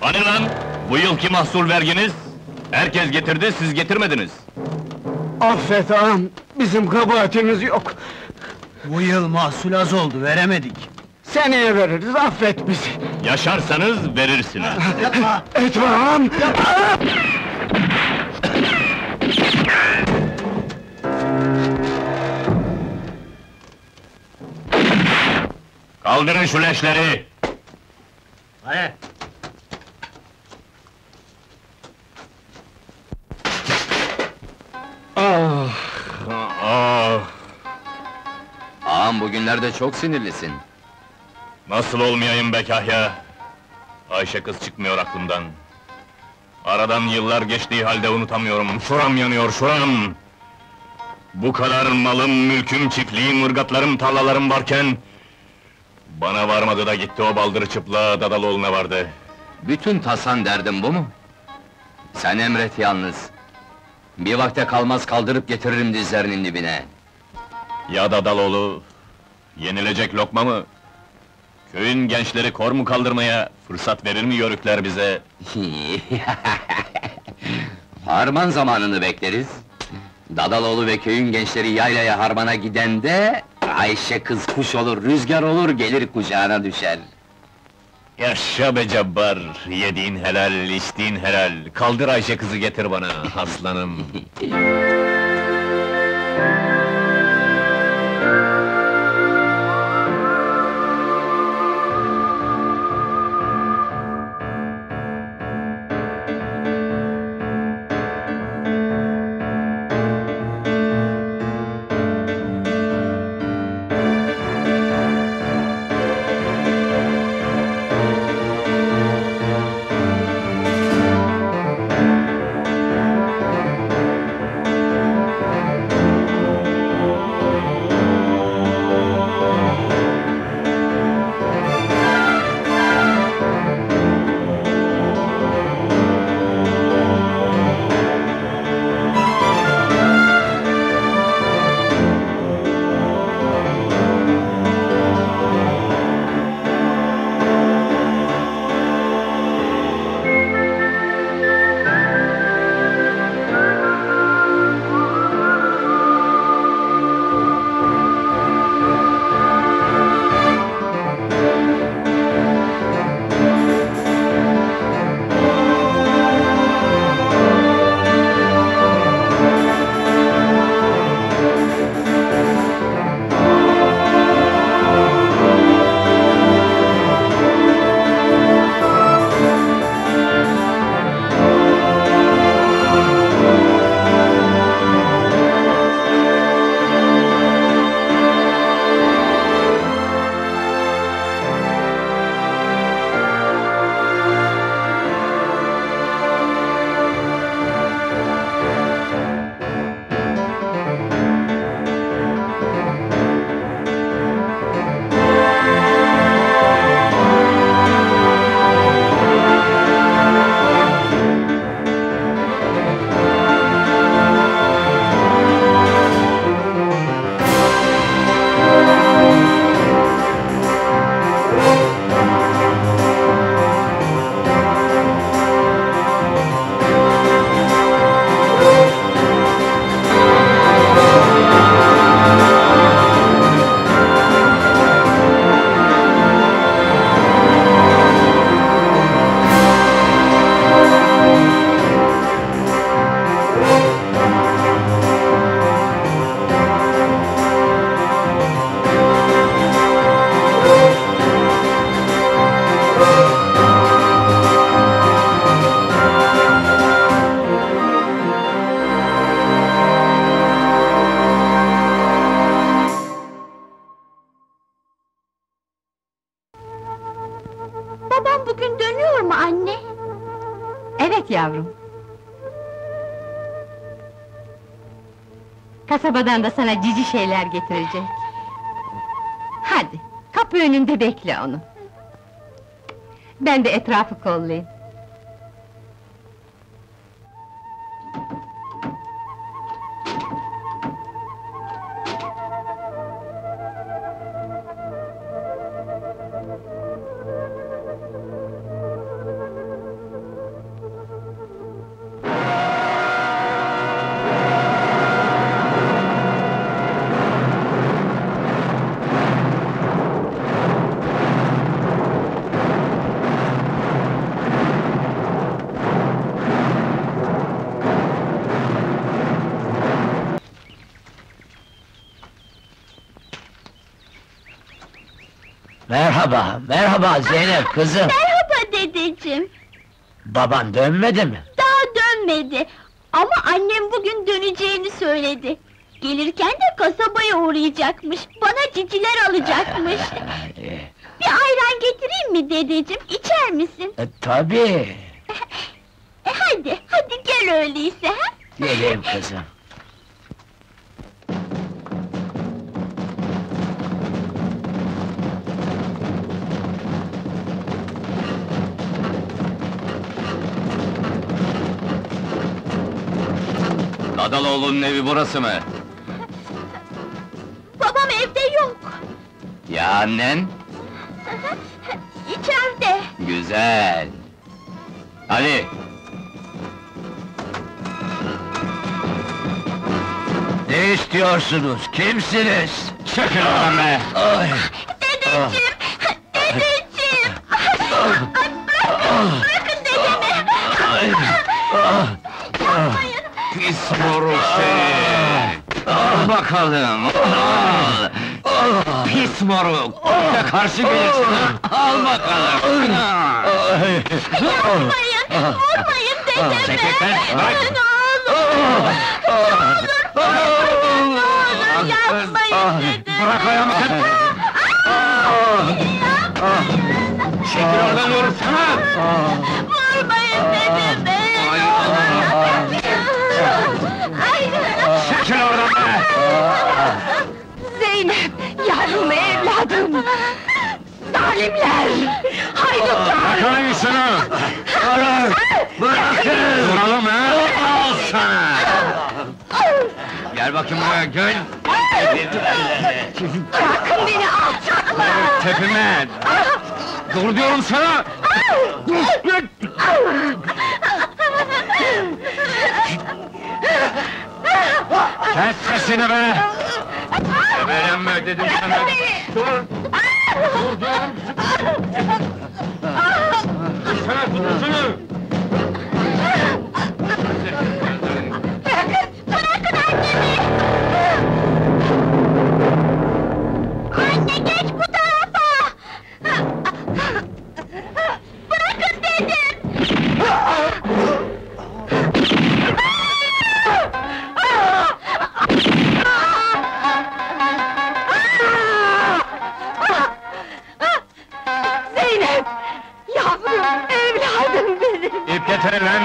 Hani lan? Bu yılki mahsul verginiz? Herkes getirdi, siz getirmediniz. Affet ağam, bizim kabahatimiz yok. Bu yıl mahsul az oldu, veremedik. Seneye veririz, affet bizi. Yaşarsanız verirsiniz. Yapma! Etme ağam! Kaldırın şu leşleri! Hadi! Ah! Ah! Ağam bugünlerde çok sinirlisin. Nasıl olmayayım be Kahya? Ayşe kız çıkmıyor aklımdan. Aradan yıllar geçtiği halde unutamıyorum, şuram yanıyor, şuram! Bu kadar malım, mülküm, çiftliğim, ırgatlarım, tarlalarım varken... Bana varmadı da gitti o baldırı çıplığa, Dadaloğlu'na vardı. Bütün tasan derdin bu mu? Sen emret yalnız. Bir vakte kalmaz kaldırıp getiririm dizlerinin dibine. Ya Dadaloğlu, yenilecek lokma mı? Köyün gençleri kor mu kaldırmaya, fırsat verir mi yörükler bize? Harman zamanını bekleriz. Dadaloğlu ve köyün gençleri yaylaya harmana gidende... Ayşe kız kuş olur, rüzgar olur, gelir kucağına düşer. Yaşa be cabbar, yediğin helal, içtiğin helal. Kaldır Ayşe kızı getir bana, aslanım. Babam bugün dönüyor mu anne? Evet yavrum. Kasabadan da sana cici şeyler getirecek. Hadi, kapı önünde bekle onu. Ben de etrafı kollayayım. Merhaba Zeynep kızım. Merhaba dedeciğim. Baban dönmedi mi? Daha dönmedi. Ama annem bugün döneceğini söyledi. Gelirken de kasabaya uğrayacakmış. Bana ciciler alacakmış. Bir ayran getireyim mi dedeciğim? İçer misin? Tabii. Hadi gel öyleyse ha? Geleyim kızım. Dadaloğlu'nun evi burası mı? Babam evde yok. Ya annen? İçeride. Güzel. Hadi. Ne istiyorsunuz? Kimsiniz? Çekil oradan be! Ay. Dedeciğim! Dedeciğim! Bırakın dedemi! Yapmayın! Pis moruk seni! Al bakalım! Al! Pis moruk! Ya karşı gelirsin ha! Al bakalım! Yapmayın! Vurmayın dedemi! Çekil lan! Bırak! Ne olur! Yapmayın dedemi! Bırak ayağımı sen! Çekil oradan diyorum sana! Vurmayın dedemi! Çekil oradan be! Zeynep, yavrum evladım! Zalimler! Haydutlar! Bırakın şunu! Bırakın! Duralım ha! Al sana! Gel bakayım buraya, gel! Bırakın beni alçaklar! Tepime! Dur diyorum sana! Kes sesini be! Geberenme dedim sana! Dur! Dur diyorum! Sana tutursana! Bırakın annemi! Anne geç bu tarafa! Bırakın dedim! Zeynep! Yavrum, evladım benim! İp getirin lan!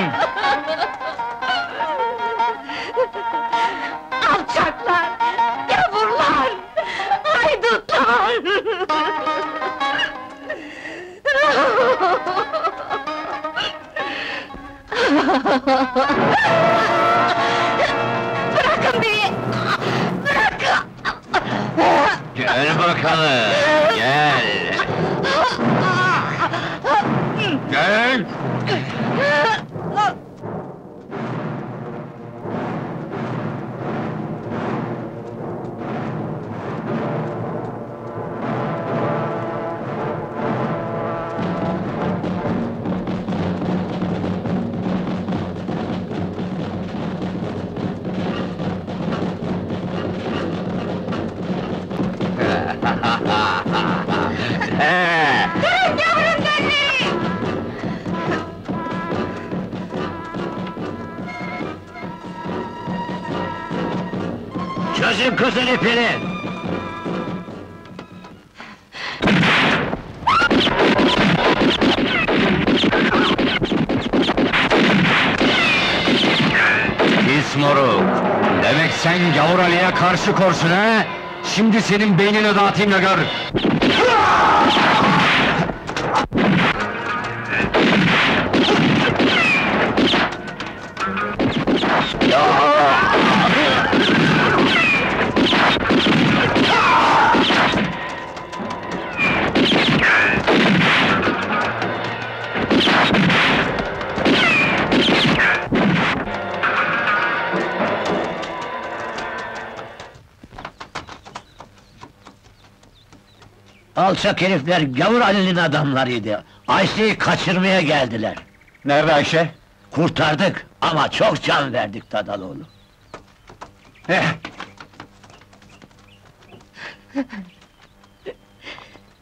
Alçaklar! Gavurlar! Haydutlar! Bırakın beni! Bırakın! Gel bakalım! Gel! Gel! Yavrum gözleri! Çözün kızın ipini! Pis moruk! Demek sen Gavur Ali'ye karşı korsun ha? Şimdi senin beynini dağıtayım da gör! Alçak herifler Gavur Ali'nin adamlarıydı. Ayşe'yi kaçırmaya geldiler. Nerede Ayşe? Kurtardık ama çok can verdik Dadaloğlu.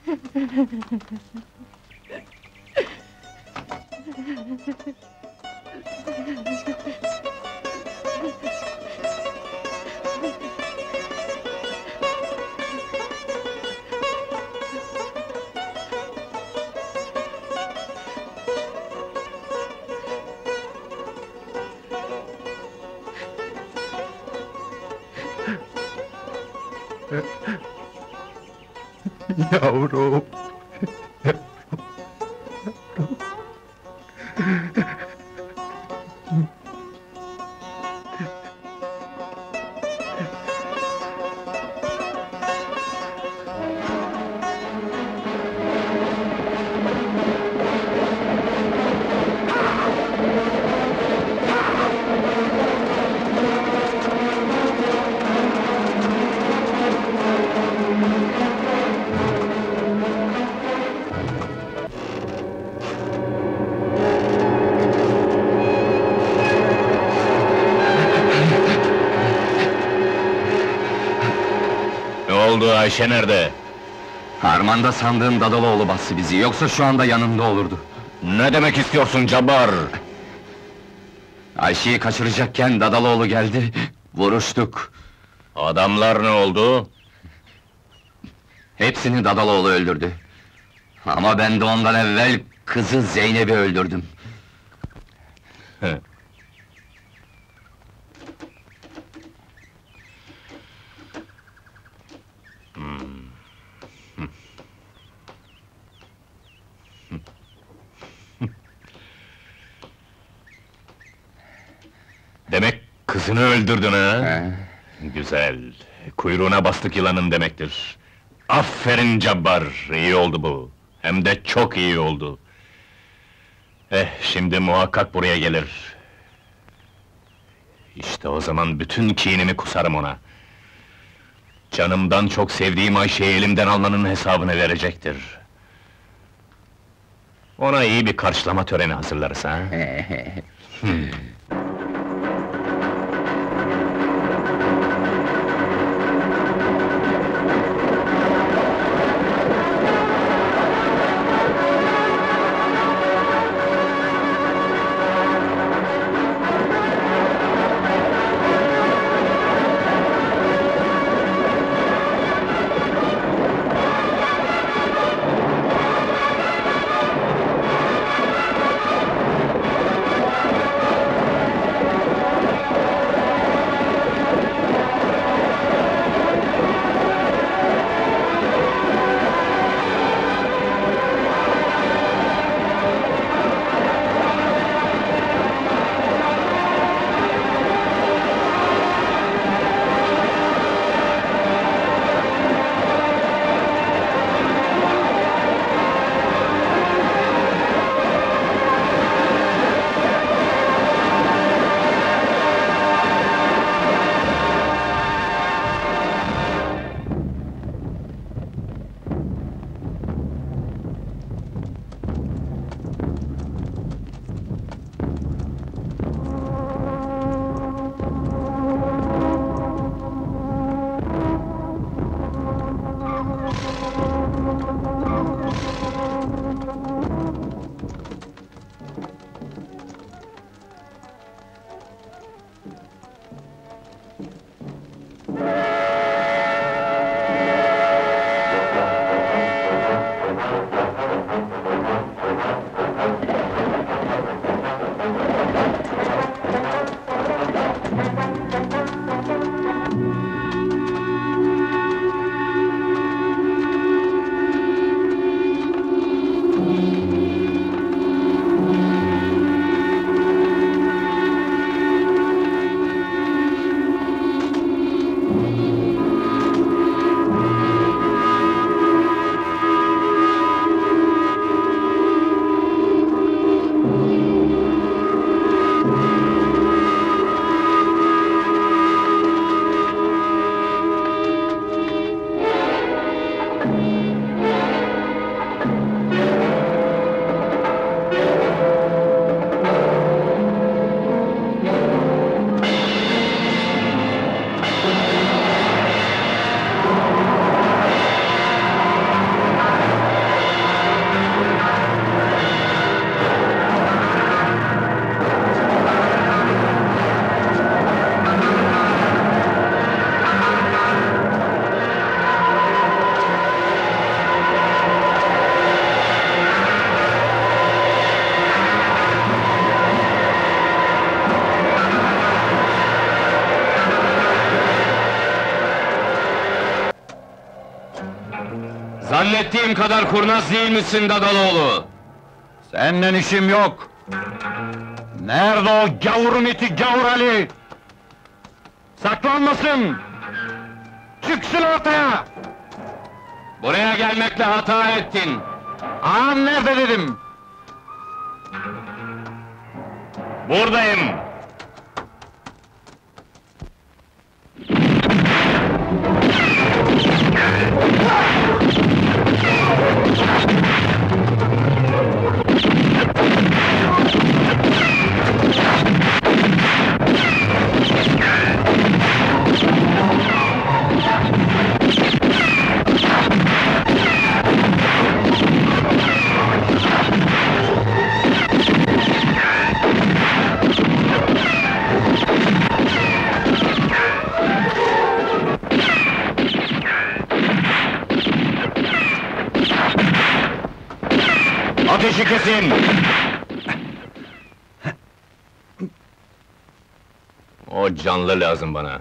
Yavrum! Ne oldu, Ayşe nerede? Harmanda sandığın Dadaloğlu bastı bizi, yoksa şu anda yanında olurdu. Ne demek istiyorsun Cabbar? Ayşe'yi kaçıracakken Dadaloğlu geldi, vuruştuk. Adamlar ne oldu? Hepsini Dadaloğlu öldürdü. Ama ben de ondan evvel kızı Zeynep'i öldürdüm. He. Demek kızını öldürdün ha? He. Güzel. Kuyruğuna bastık yılanın demektir. Aferin Cabbar, iyi oldu bu. Hem de çok iyi oldu. Şimdi muhakkak buraya gelir. İşte o zaman bütün kinimi kusarım ona. Canımdan çok sevdiğim Ayşe'yi elimden almanın hesabını verecektir. Ona iyi bir karşılama töreni hazırlarız ha? Zannettiğim kadar kurnaz değil misin Dadaloğlu? Seninle işim yok! Nerede o gavurun iti Gavur Ali? Saklanmasın! Çıksın ortaya! Buraya gelmekle hata ettin. Ağam nerede dedim? Buradayım! Ateşi kesin! O canlı lazım bana.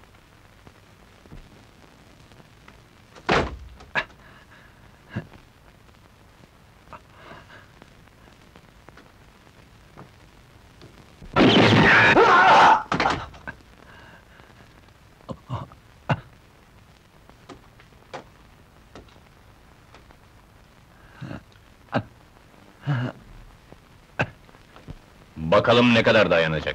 Bakalım ne kadar dayanacak.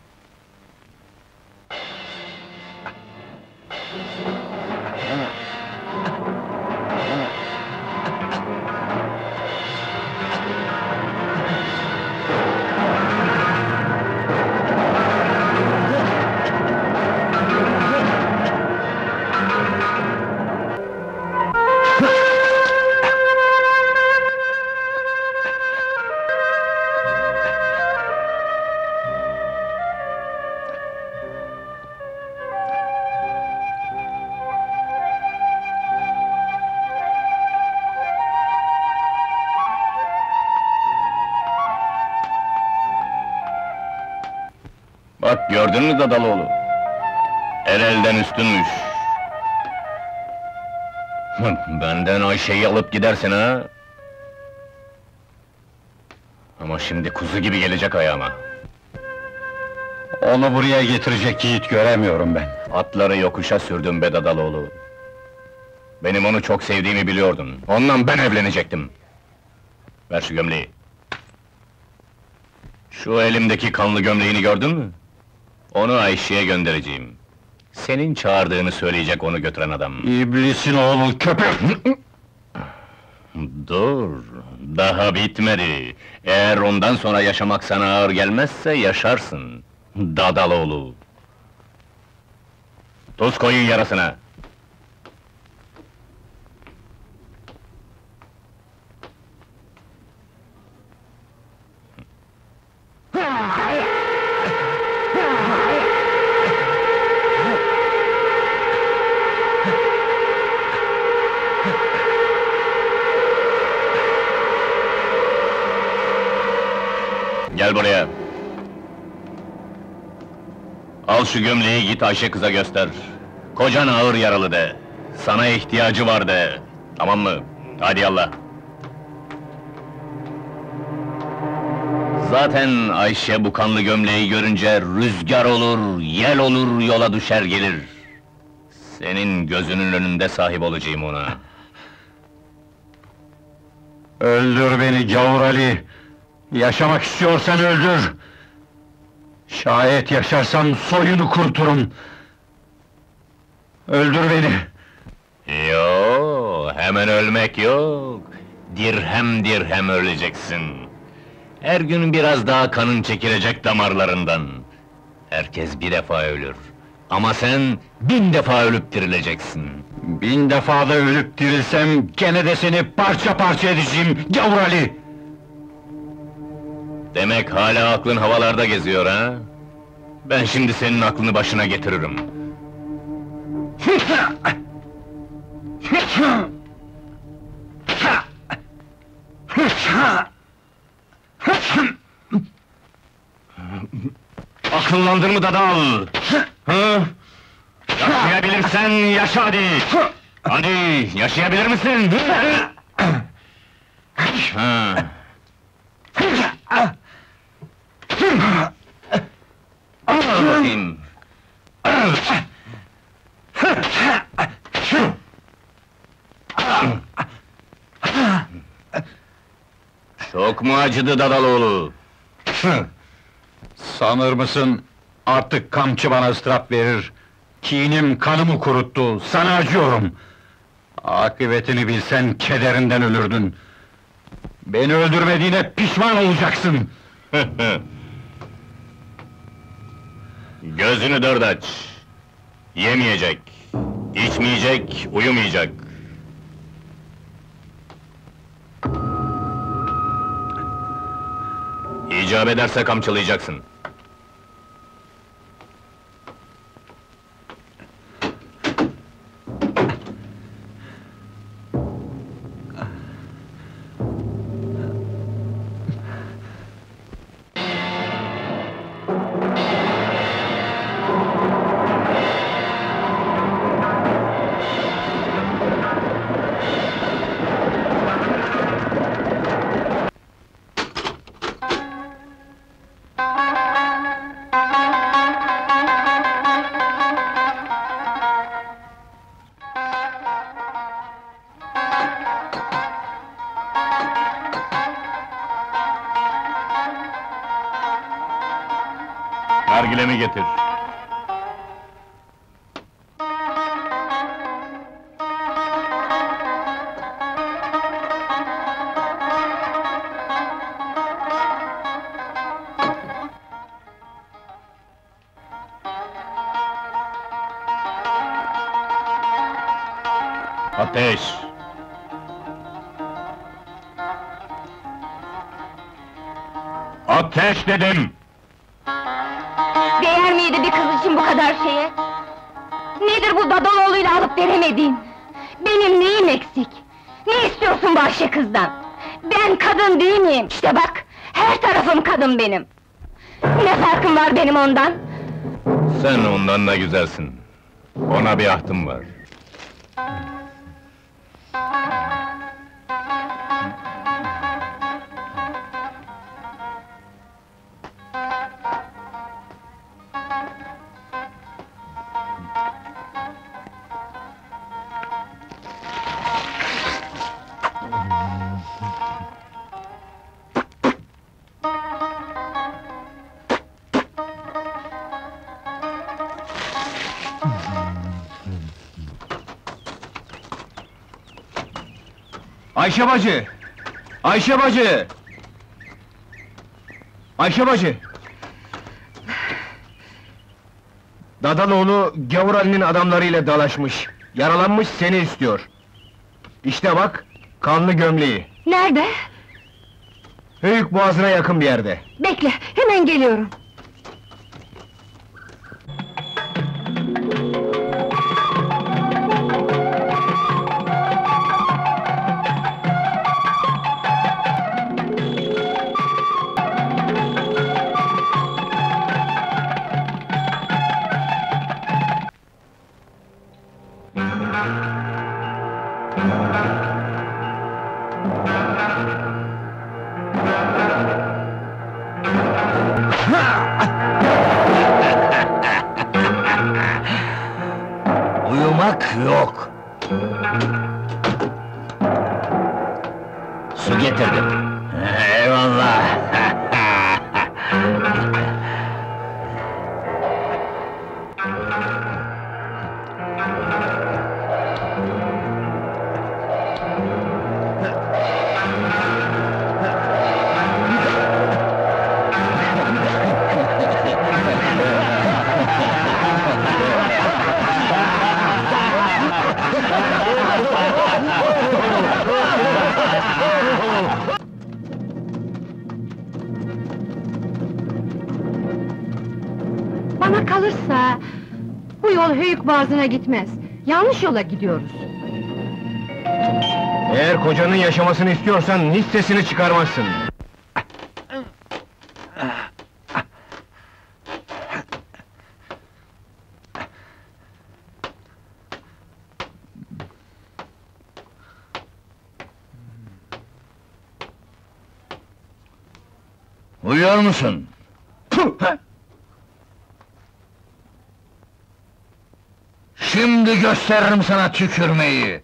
Bak gördün mü Dadaloğlu? El elden üstünmüş. Benden Ayşe'yi alıp gidersin ha? Ama şimdi kuzu gibi gelecek ayağıma. Onu buraya getirecek yiğit göremiyorum ben. Atları yokuşa sürdüm be Dadaloğlu. Benim onu çok sevdiğimi biliyordun. Ondan ben evlenecektim. Ver şu gömleği. Şu elimdeki kanlı gömleğini gördün mü? Onu Ayşe'ye göndereceğim. Senin çağırdığını söyleyecek onu götüren adam. İblisin oğlu köpek! Dur, daha bitmedi. Eğer ondan sonra yaşamak sana ağır gelmezse yaşarsın. Dadaloğlu! Tuz koyun yarasına! Gel buraya! Al şu gömleği git Ayşe kıza göster. Kocan ağır yaralı de. Sana ihtiyacı var de. Tamam mı? Hadi yallah! Zaten Ayşe bu kanlı gömleği görünce rüzgar olur, yel olur, yola düşer gelir. Senin gözünün önünde sahip olacağım ona. Öldür beni Gavur Ali! Yaşamak istiyorsan öldür! Şayet yaşarsam soyunu kuruturum! Öldür beni! Yo, hemen ölmek yok. Dirhem dirhem öleceksin. Her gün biraz daha kanın çekilecek damarlarından. Herkes bir defa ölür. Ama sen 1000 defa ölüp dirileceksin. 1000 defa da ölüp dirilsem gene de seni parça parça edeceğim Gavur Ali! Demek hala aklın havalarda geziyor ha? Ben şimdi senin aklını başına getiririm. Akıllandın mı Dadal? Hı? Yaşayabilirsen yaşa hadi! Hadi, yaşayabilir misin? Ha. Al bakayım. Çok mu acıdı Dadaloğlu? Sanır mısın, artık kamçı bana ıstırap verir. Kinim kanımı kuruttu, sana acıyorum. Akıbetini bilsen kederinden ölürdün. Beni öldürmediğine pişman olacaksın. Gözünü dört aç. Yemeyecek, içmeyecek, uyumayacak. İcap ederse kamçılayacaksın. Nargilemi getir. Ateş! Ateş dedim! Değer miydi bir kız için bu kadar şeye? Nedir bu Dadaloğlu'yla alıp veremediğin? Benim neyim eksik? Ne istiyorsun bu Ayşe kızdan? Ben kadın değil miyim? İşte bak, her tarafım kadın benim! Ne farkım var benim ondan? Sen ondan da güzelsin. Ona bir ahtım var. Ayşe bacı! Ayşe bacı! Ayşe bacı! Dadaloğlu, Gavur Ali'nin adamlarıyla dalaşmış. Yaralanmış, seni istiyor. İşte bak, kanlı gömleği. Nerede? Höyük boğazına yakın bir yerde. Bekle, hemen geliyorum. Uyumak yok. Su getirdim. Eyvallah. Bana kalırsa, bu yol Höyük Boğazı'na gitmez. Yanlış yola gidiyoruz. Eğer kocanın yaşamasını istiyorsan, hiç sesini çıkarmazsın. Uyuyor musun? Şimdi gösteririm sana tükürmeyi!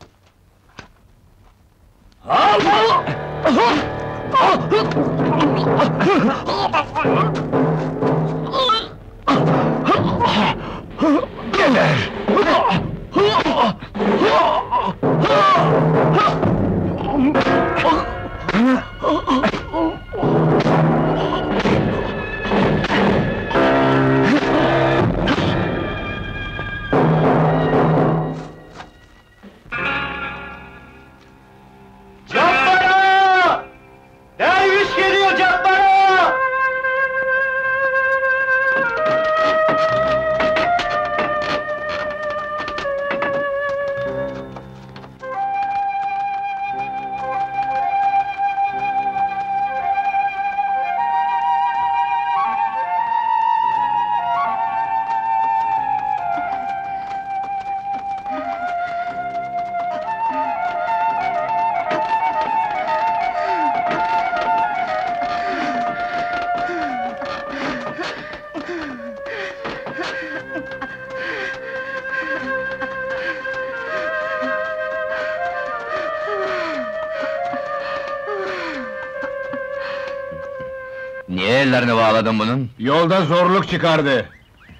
Geber! Cappara! Derviş geliyor Cappara! Niye ellerini bağladın bunun? Yolda zorluk çıkardı.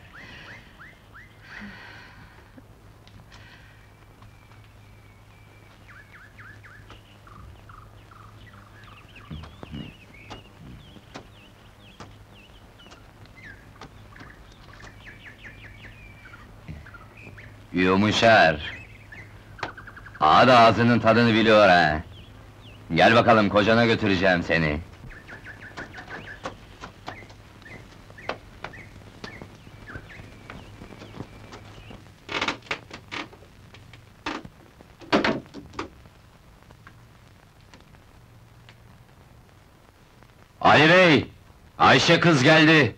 Yumuşar. Ağa da ağzının tadını biliyor ha. Gel bakalım, kocana götüreceğim seni. Ali Bey! Ayşe kız geldi!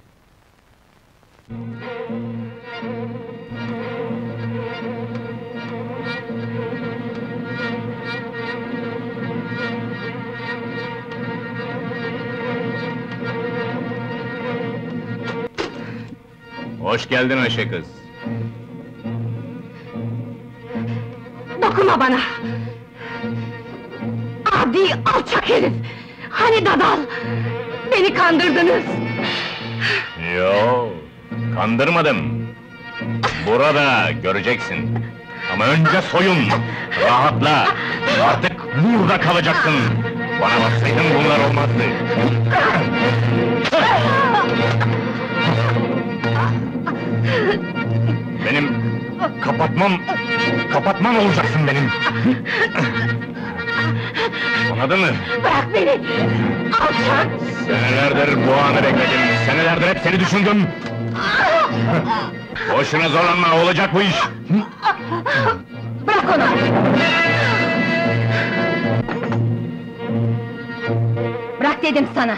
Hoş geldin Ayşe kız. Dokunma bana! Adi, alçak herif! Hani dadal! Beni kandırdınız! Yo, kandırmadım. Burada göreceksin. Ama önce soyun, rahatla. Artık burada kalacaksın. Bana baksaydın bunlar olmazdı. Benim kapatmam olacaksın benim. Anladın mı? Bırak beni! Alçak! Senelerdir bu anı bekledim, senelerdir hep seni düşündüm. Boşuna zorlanma, olacak bu iş. Bırak onu! Bırak dedim sana!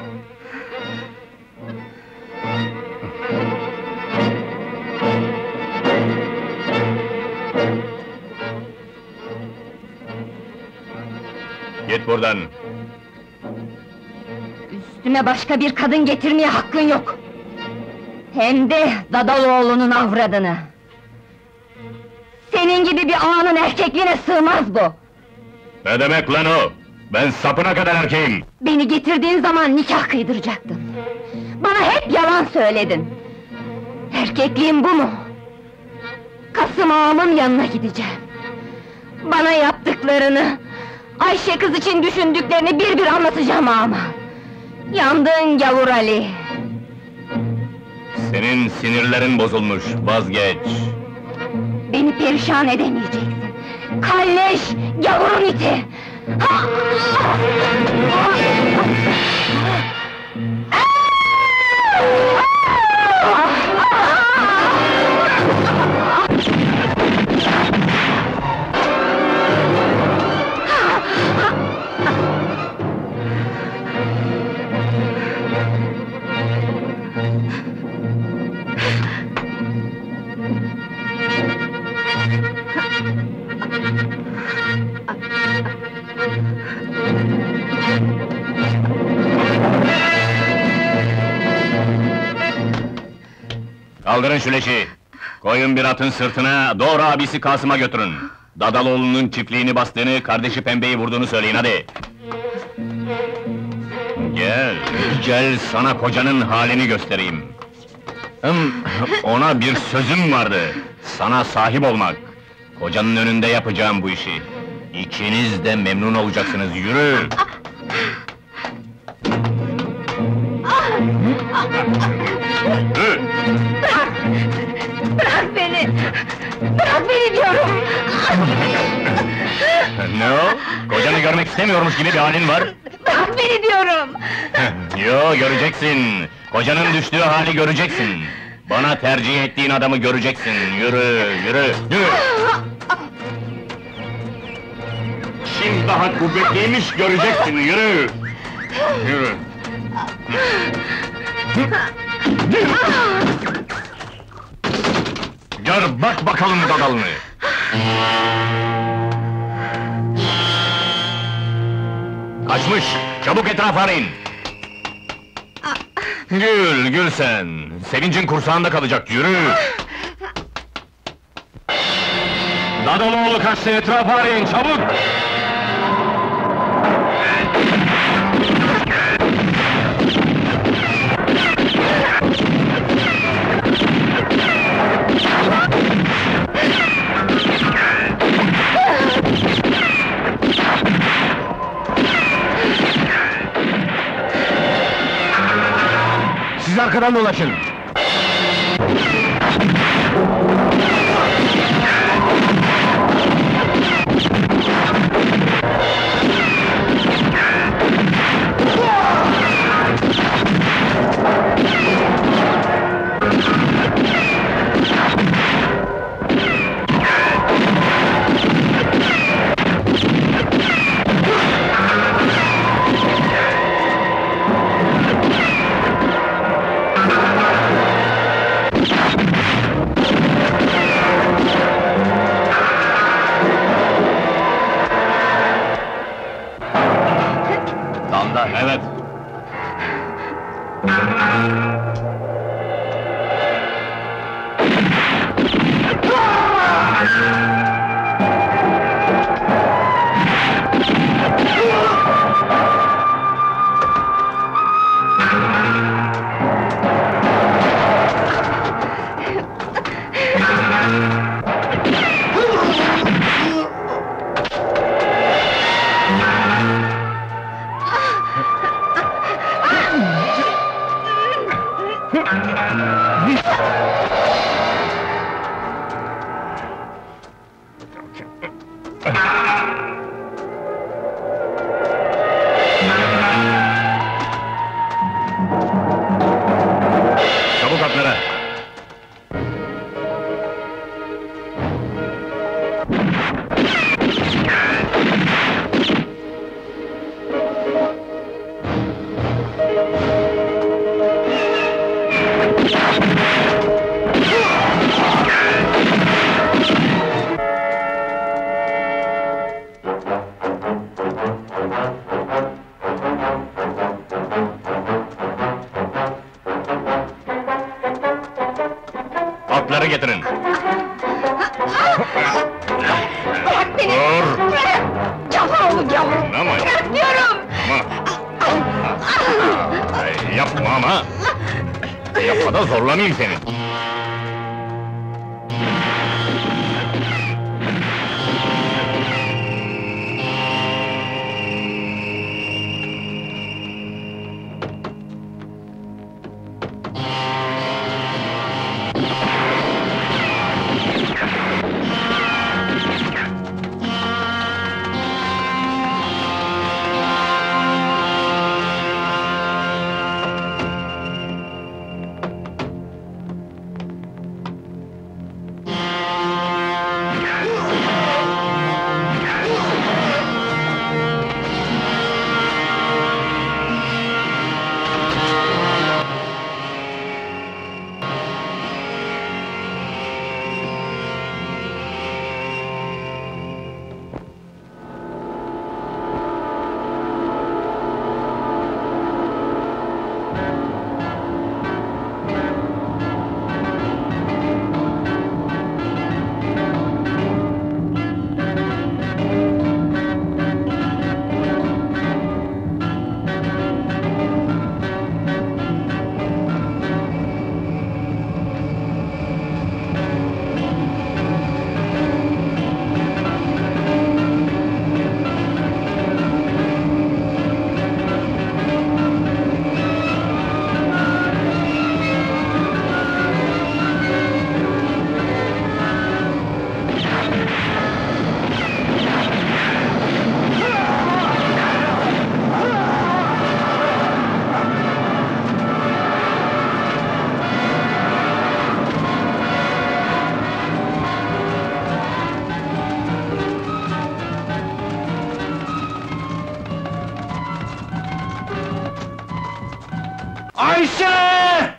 Git buradan. Üstüme başka bir kadın getirmeye hakkın yok! Hem de Dadaloğlu'nun avradını! Senin gibi bir ağanın erkekliğine sığmaz bu! Ne demek lan o? Ben sapına kadar erkeğim. Beni getirdiğin zaman nikah kıydıracaktın! Bana hep yalan söyledin! Erkekliğin bu mu? Kasım ağamın yanına gideceğim! Bana yaptıklarını, Ayşe kız için düşündüklerini bir bir anlatacağım ağama! Yandın gavur Ali! Senin sinirlerin bozulmuş, vazgeç. Beni perişan edemeyeceksin! Kalleş, gavurun iti! Kaldırın şu leşi! Koyun bir atın sırtına, doğru abisi Kasım'a götürün! Dadaloğlu'nun çiftliğini bastığını, kardeşi Pembe'yi vurduğunu söyleyin, hadi! Gel, gel sana kocanın halini göstereyim! Ona bir sözüm vardı, sana sahip olmak! Kocanın önünde yapacağım bu işi! İkiniz de memnun olacaksınız, yürü! Yürü! Bırak beni! Bırak beni diyorum! Ne o? Kocanı görmek istemiyormuş gibi bir halin var! Bırak beni diyorum! Yo, göreceksin! Kocanın düştüğü hali göreceksin! Bana tercih ettiğin adamı göreceksin! Yürü, yürü, yürü! Şimdi daha kuvvetliymiş, göreceksin, yürü! Yürü! Gör bak bakalım dadalını! Kaçmış! Çabuk etrafa arayın! Gül, gül sen! Sevincin kursağında kalacak, yürü! Dadaloğlu kaçtı, etrafı arayın, çabuk! Siz arkadan dolaşın! Damda, evet! Çabuk atlara! Atları getirin! Bırak beni! Dur! Bırak! Gavur gavur! Ama Bırak diyorum! yapma ama! Yapma da zorlamayayım seni! Ayşe!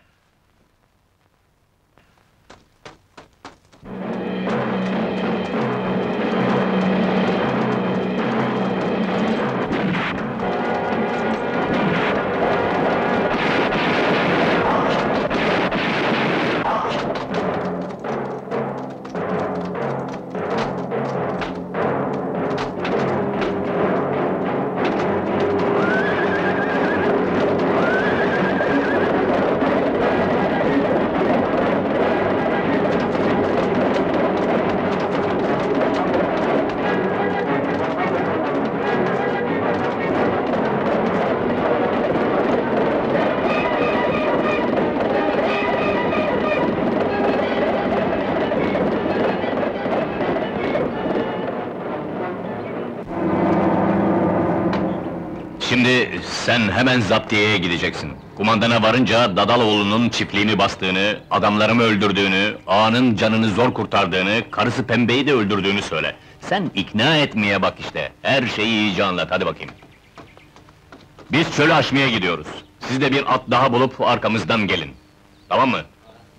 Şimdi sen hemen zaptiyeye gideceksin. Kumandana varınca Dadaloğlu'nun çiftliğini bastığını, adamlarımı öldürdüğünü, ağanın canını zor kurtardığını, karısı Pembe'yi de öldürdüğünü söyle. Sen ikna etmeye bak işte, her şeyi iyice anlat, hadi bakayım. Biz çölü aşmaya gidiyoruz. Siz de bir at daha bulup arkamızdan gelin. Tamam mı?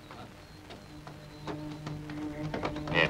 İyi.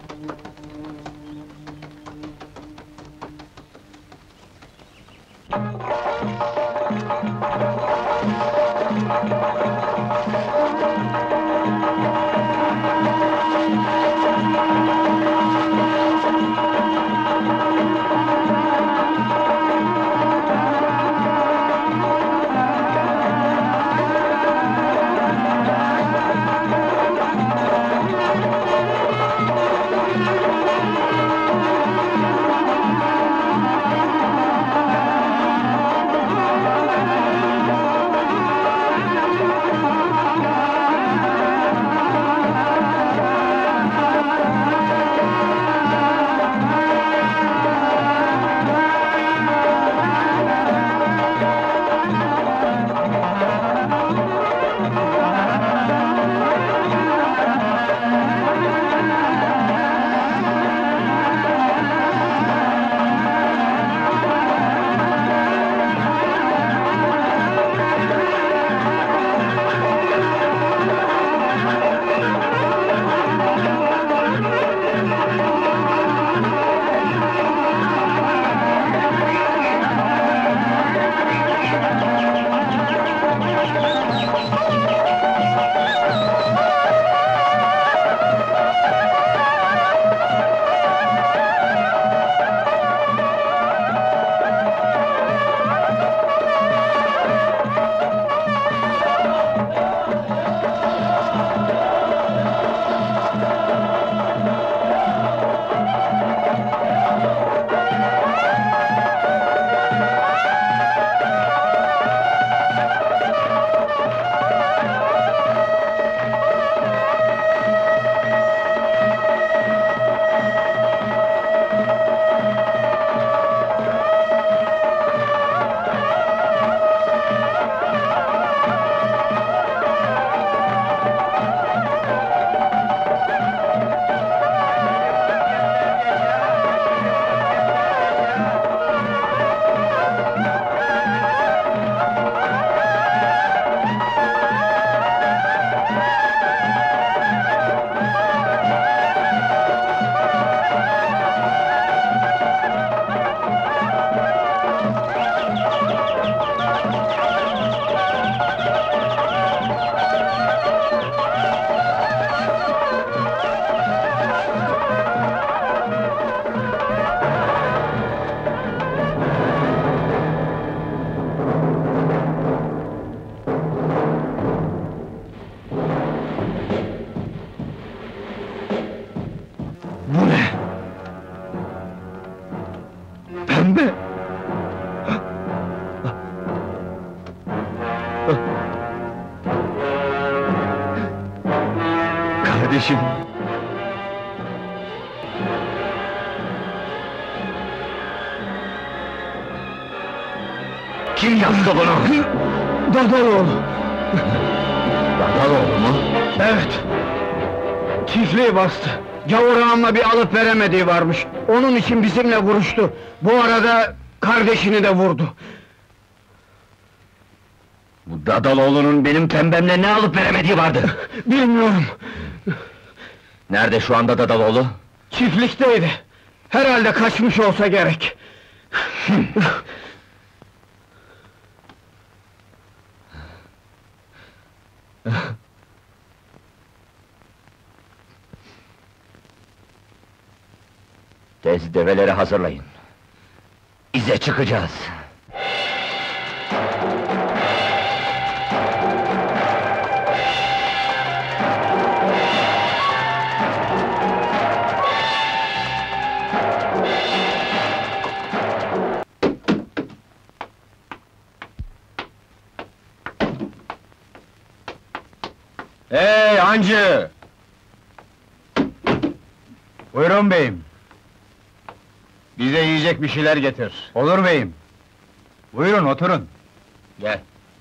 Pembe! Kardeşim! Kim yaptı bunu? Dadaloğlu! Dadaloğlu mu? Evet! Çiftliği bastı! Gavur ağamla bir alıp veremediği varmış. Onun için bizimle vuruştu. Bu arada kardeşini de vurdu. Bu Dadaloğlu'nun benim pembemle ne alıp veremediği vardı? Bilmiyorum, Nerede şu anda Dadaloğlu? çiftlikteydi. Herhalde kaçmış olsa gerek. Tez develeri hazırlayın. İze çıkacağız. Hey hancı! Buyurun beyim. Bize yiyecek bir şeyler getir. Olur beyim. Buyurun oturun. Gel.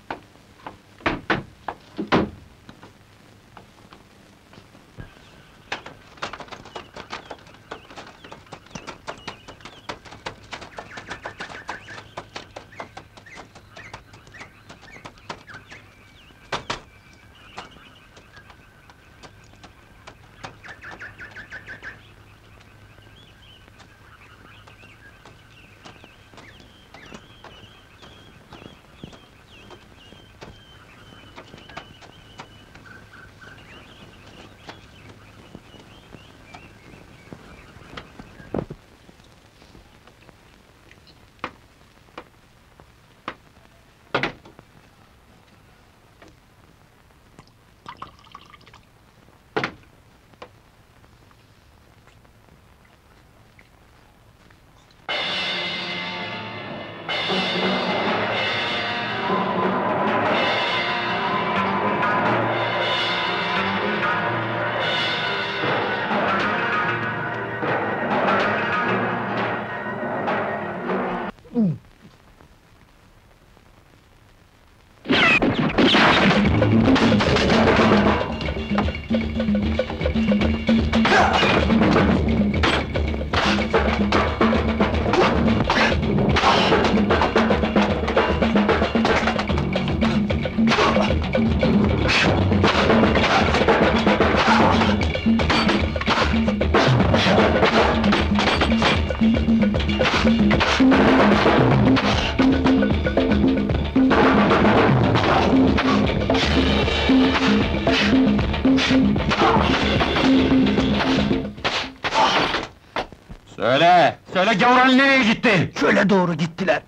Söyle gavran nereye gitti? Şöyle doğru gittiler.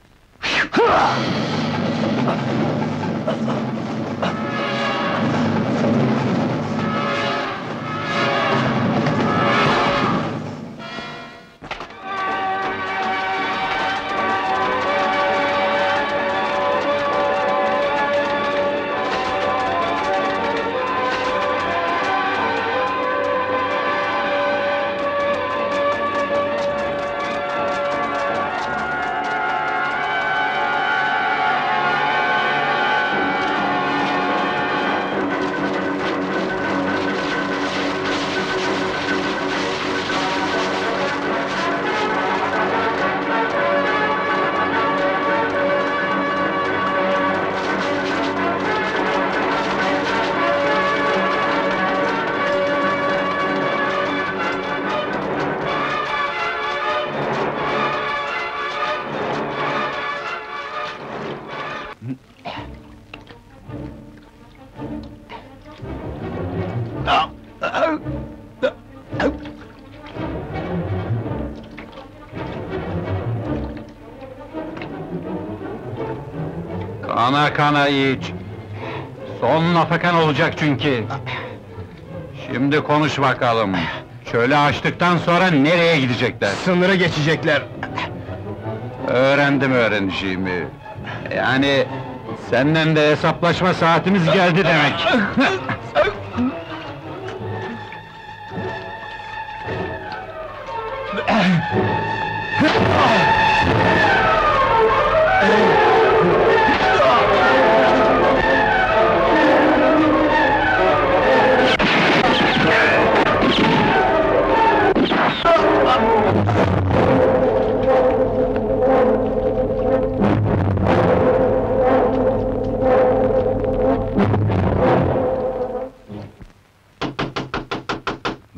Kana kana iç. Son nafaka olacak çünkü. Şimdi konuş bakalım. Çölü açtıktan sonra nereye gidecekler? Sınırı geçecekler. Öğrendim öğreneceğimi. Yani senden de hesaplaşma saatimiz geldi demek.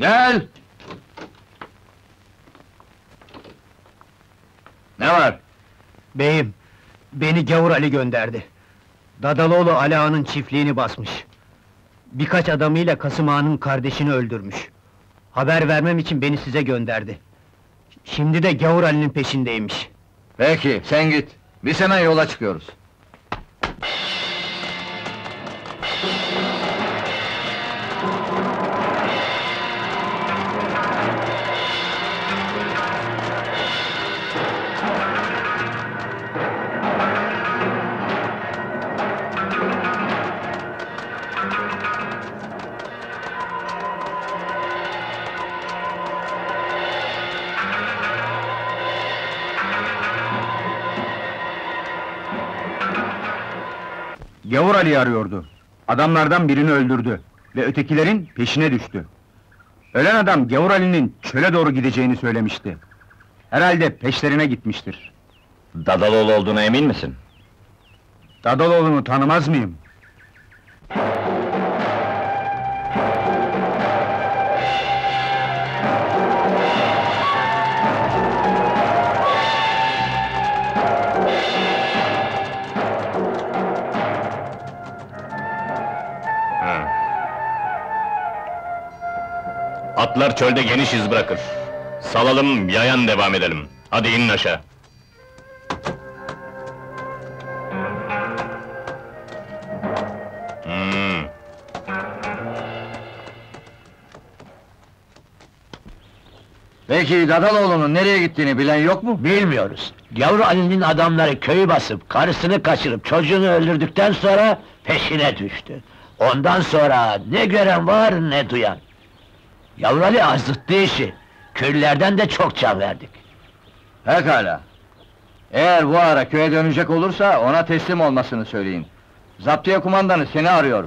Gel! Ne var? Beyim, beni Gavur Ali gönderdi. Dadaloğlu Ali Ağa'nın çiftliğini basmış. Birkaç adamıyla Kasım Ağa'nın kardeşini öldürmüş. Haber vermem için beni size gönderdi. Şimdi de Gavur Ali'nin peşindeymiş. Peki, sen git. Biz hemen yola çıkıyoruz. Gavur Ali'yi arıyordu. Adamlardan birini öldürdü ve ötekilerin peşine düştü. Ölen adam Gavur Ali'nin çöle doğru gideceğini söylemişti. Herhalde peşlerine gitmiştir. Dadaloğlu olduğuna emin misin? Dadaloğlu'nu tanımaz mıyım? Atlar çölde geniş iz bırakır. Salalım, yayan devam edelim. Hadi inin aşağı. Peki Dadaloğlu'nun nereye gittiğini bilen yok mu? Bilmiyoruz. Gavur Ali'nin adamları köyü basıp, karısını kaçırıp, çocuğunu öldürdükten sonra peşine düştü. Ondan sonra ne gören var ne duyan. Gavur Ali azıttı işi. Köylülerden de çok can verdik. Pekala. Eğer bu ara köye dönecek olursa ona teslim olmasını söyleyin. Zaptiye kumandanı seni arıyor.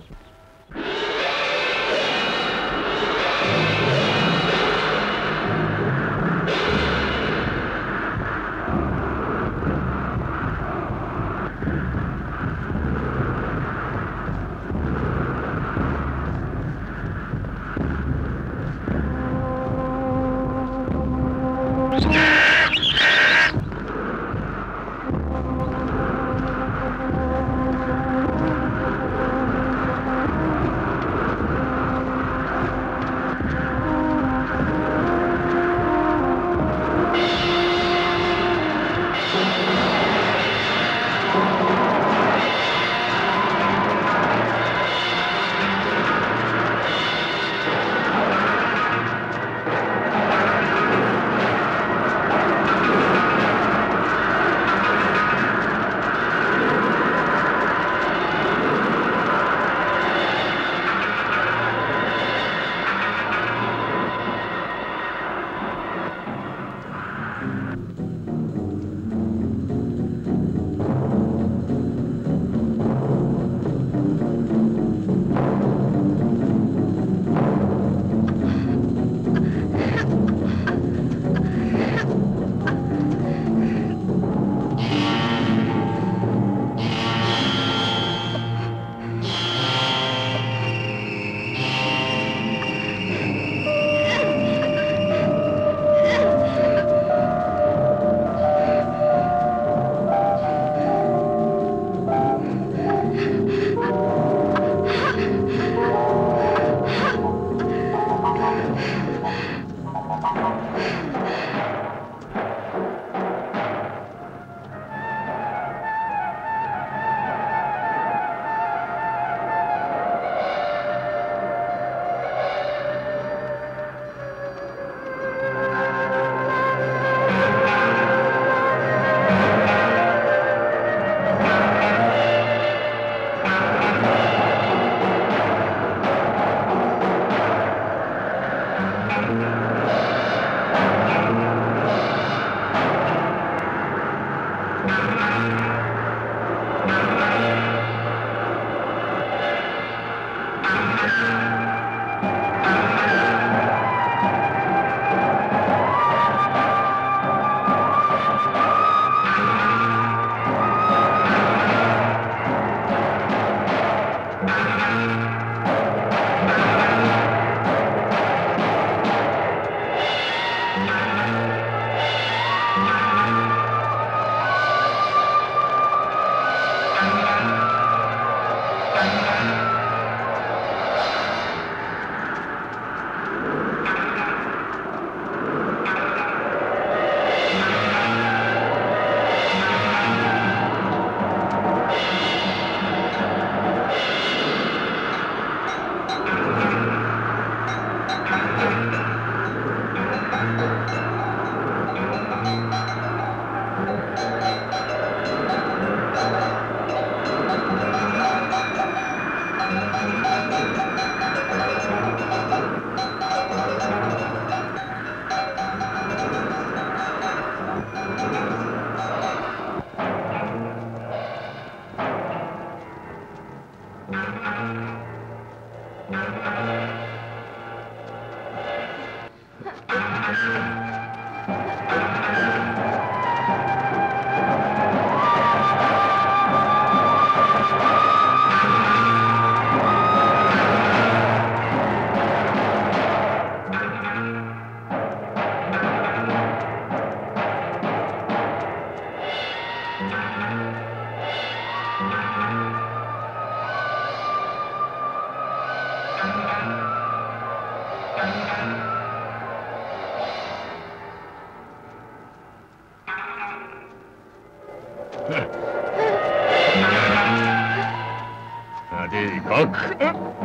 Hadi kalk!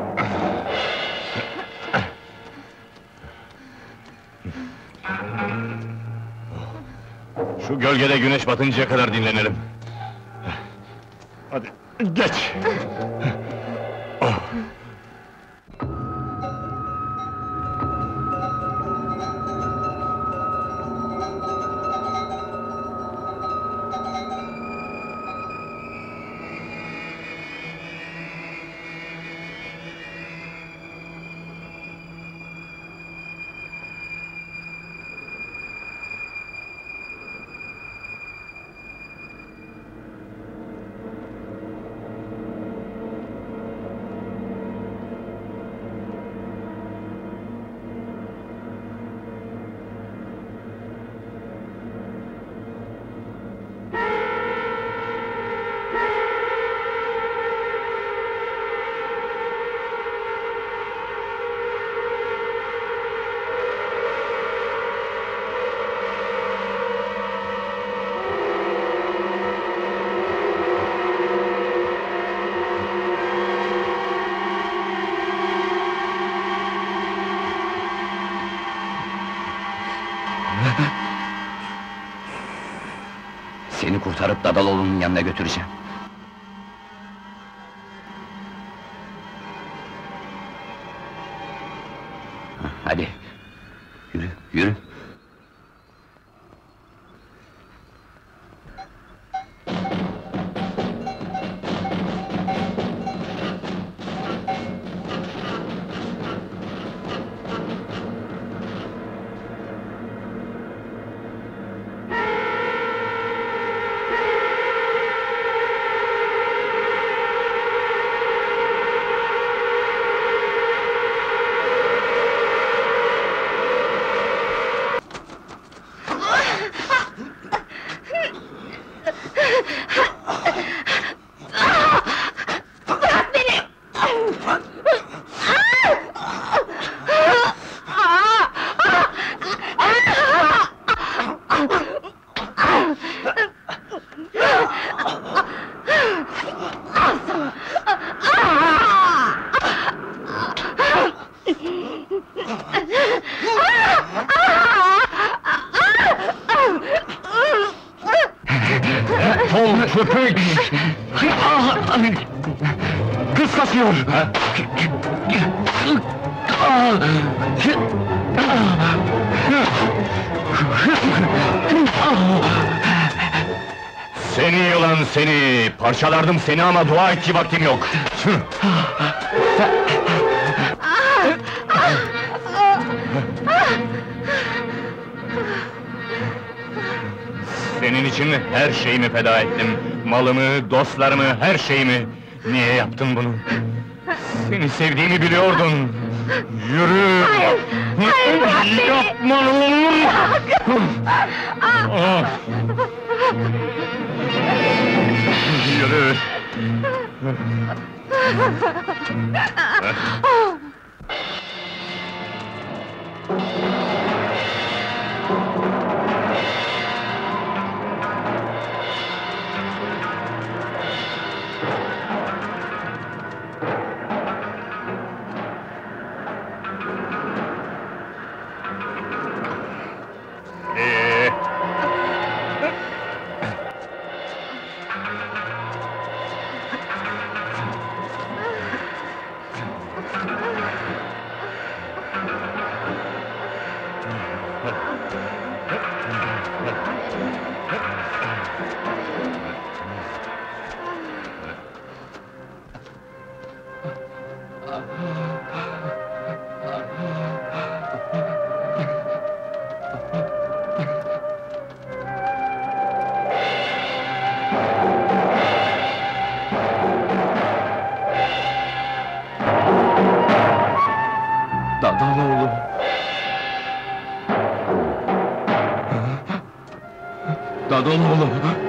Şu gölgede güneş batıncaya kadar dinlenelim. Hadi, geç! Seni kurtarıp Dadaloğlu'nun yanına götüreceğim. Hadi, yürü, yürü! Defol köpek! Kız kaçıyor! Seni yılan seni! Parçalardım seni ama dua et ki vaktim yok! Senin için her şeyimi feda ettim. Malımı, dostlarımı, her şeyimi. Niye yaptın bunu? Seni sevdiğimi biliyordun. Yürü! Hayır, bırak beni! Yapma oğlum! Yürü! Dadaloğlu! Dadaloğlu!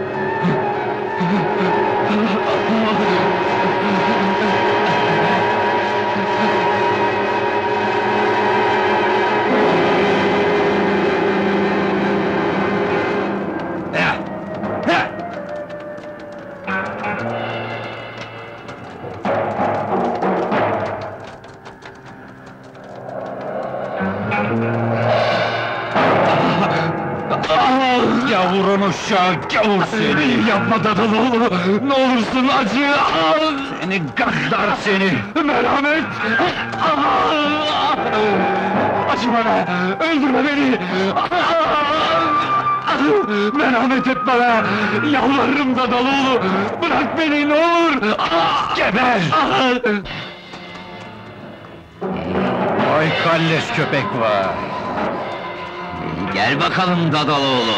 Gavurun uşağı, gavur seni! Yapma Dadaloğlu! Ne olursun acı! Seni gaddar seni! Merhamet! Acı bana! Öldürme beni! Merhamet et bana! Yalvarırım Dadaloğlu! Bırak beni ne olur! Geber! Ay kalleş köpek var! Gel bakalım Dadaloğlu!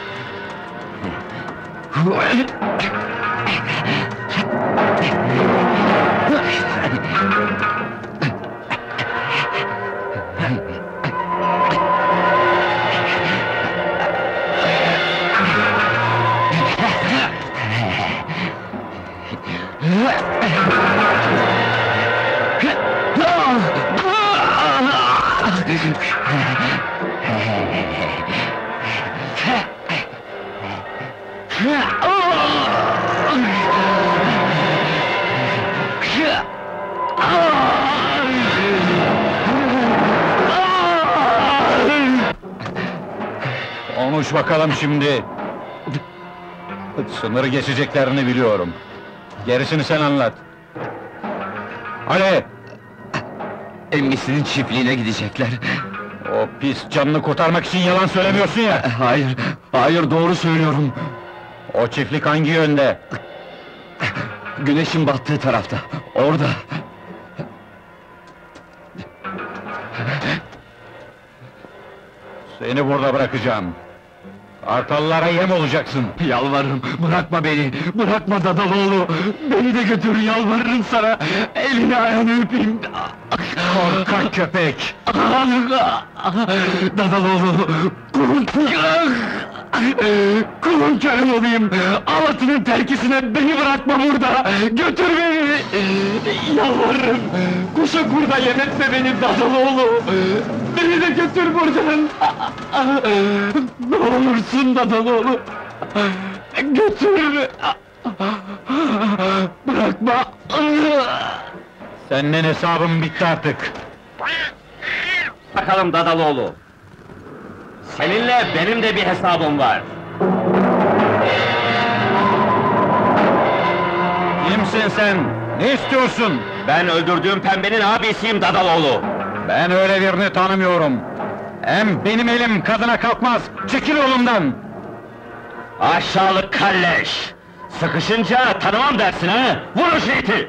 Konuş bakalım şimdi! Sınırı geçeceklerini biliyorum. Gerisini sen anlat. Hadi! Emmisinin çiftliğine gidecekler. O pis canını kurtarmak için yalan söylemiyorsun ya! Hayır doğru söylüyorum. O çiftlik hangi yönde? Güneşin battığı tarafta, orada. Seni burada bırakacağım. Kartallara yem olacaksın. Yalvarırım, bırakma beni, bırakma Dadaloğlu! Beni de götür, yalvarırım sana! Elini ayağını öpeyim! Korkak köpek! Dadaloğlu! Kulun körüm olayım! Alatının terkisine beni bırakma burada! Götür beni! Yalvarırım! Kuşa kurda yem etme beni Dadaloğlu! Beni de götür buradan! Ne olursun Dadaloğlu! Götür! Bırakma! Seninle hesabım bitti artık. Bakalım Dadaloğlu! Seninle benim de bir hesabım var! Kimsin sen? Ne istiyorsun? Ben öldürdüğüm pembenin abisiyim Dadaloğlu! Ben öyle birini tanımıyorum. Hem benim elim kadına kalkmaz. Çekil yolumdan! Aşağılık kalleş! Sıkışınca tanımam dersin ha? Vur şu iti!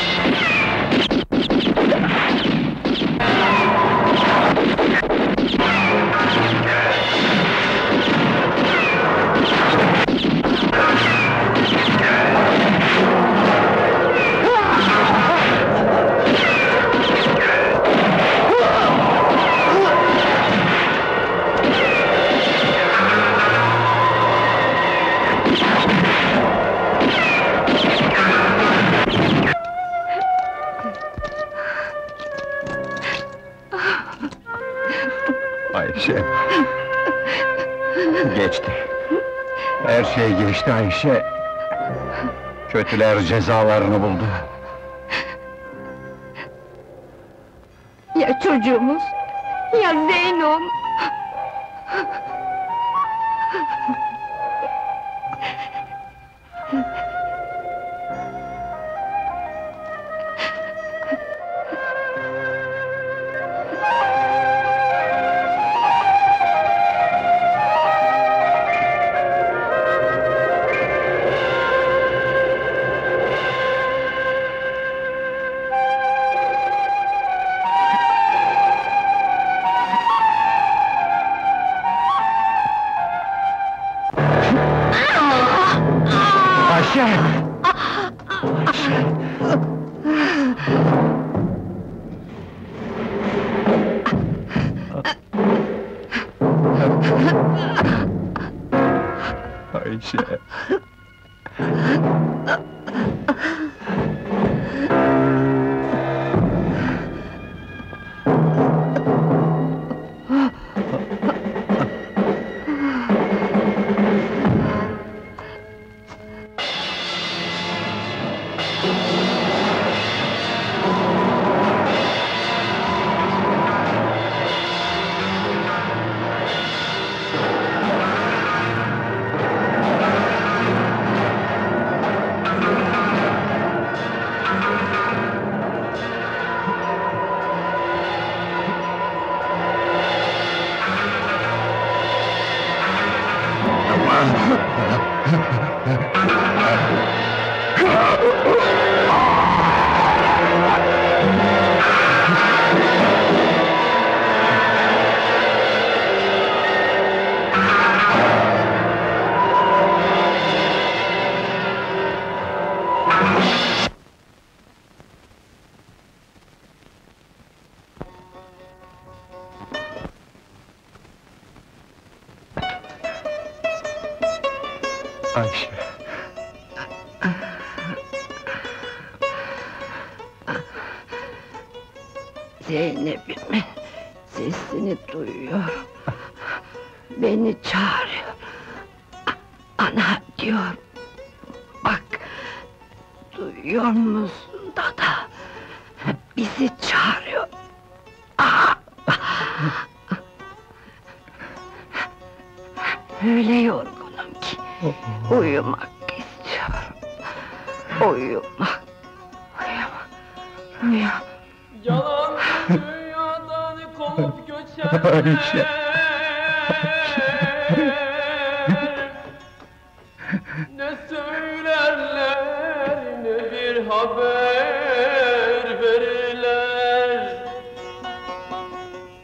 Ayşe! Geçti. Her şey geçti Ayşe. Kötüler cezalarını buldu. Ya çocuğumuz? Ya Zeynom? Ayşe! Ayşe! Zeynep'imin sesini duyuyorum. Beni çağırıyor. Ana diyor. Bak, duyuyor musun dada? Bizi çağırıyor. Öyle yorgunum ki uyumak istiyorum. Uyumak. Uyumak. Yalan dünyadan kopup göçer. Ayşe! Ne söylerler ne bir haber.